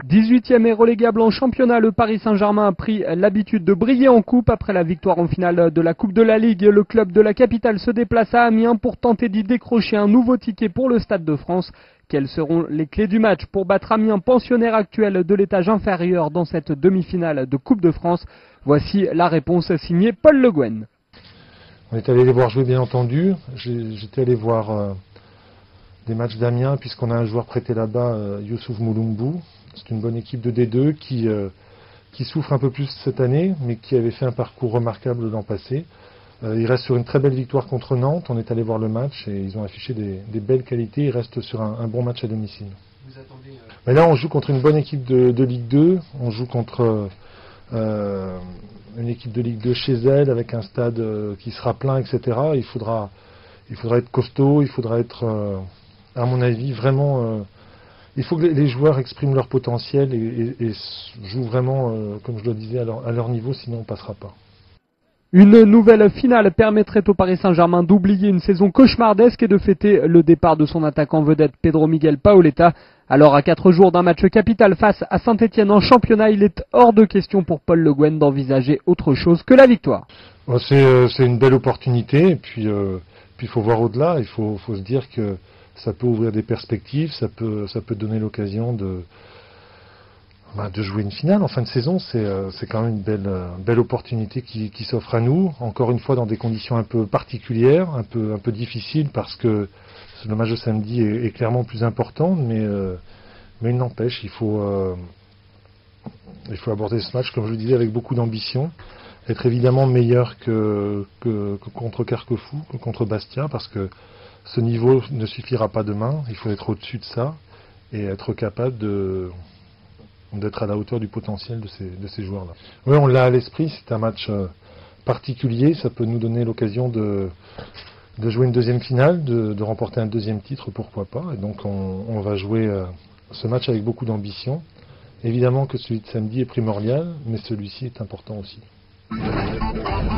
18e et relégable en championnat, le Paris Saint-Germain a pris l'habitude de briller en coupe. Après la victoire en finale de la Coupe de la Ligue, le club de la capitale se déplace à Amiens pour tenter d'y décrocher un nouveau ticket pour le Stade de France. Quelles seront les clés du match pour battre Amiens, pensionnaire actuel de l'étage inférieur dans cette demi-finale de Coupe de France? Voici la réponse signée Paul Le Guen. On est allé les voir jouer, bien entendu. J'étais allé voir des matchs d'Amiens puisqu'on a un joueur prêté là-bas, Youssouf Mouloumbou. C'est une bonne équipe de D2 qui souffre un peu plus cette année, mais qui avait fait un parcours remarquable l'an passé. Il reste sur une très belle victoire contre Nantes. On est allé voir le match et ils ont affiché des belles qualités. Ils restent sur un bon match à domicile. Vous attendez, Mais là, on joue contre une bonne équipe de Ligue 2. On joue contre une équipe de Ligue 2 chez elle, avec un stade qui sera plein, etc. Il faudra être costaud. Il faudra être, à mon avis, vraiment... il faut que les joueurs expriment leur potentiel et jouent vraiment, comme je le disais, à leur niveau, sinon on ne passera pas. Une nouvelle finale permettrait au Paris Saint-Germain d'oublier une saison cauchemardesque et de fêter le départ de son attaquant vedette Pedro Miguel Paoletta. Alors à 4 jours d'un match capital face à Saint-Etienne en championnat, il est hors de question pour Paul Le Guen d'envisager autre chose que la victoire. C'est une belle opportunité et puis il faut voir au-delà. Il faut se dire que ça peut ouvrir des perspectives, ça peut donner l'occasion de jouer une finale en fin de saison. C'est quand même une belle opportunité qui s'offre à nous, encore une fois dans des conditions un peu particulières, un peu difficiles, parce que le match de samedi est clairement plus important, mais il n'empêche, il faut aborder ce match, comme je le disais, avec beaucoup d'ambition, être évidemment meilleur que contre Carquefou, que contre Bastia, parce que ce niveau ne suffira pas demain, il faut être au-dessus de ça et être capable d'être à la hauteur du potentiel de ces joueurs-là. Oui, on l'a à l'esprit, c'est un match particulier, ça peut nous donner l'occasion de jouer une deuxième finale, de remporter un deuxième titre, pourquoi pas. Et donc on va jouer ce match avec beaucoup d'ambition. Évidemment que celui de samedi est primordial, mais celui-ci est important aussi.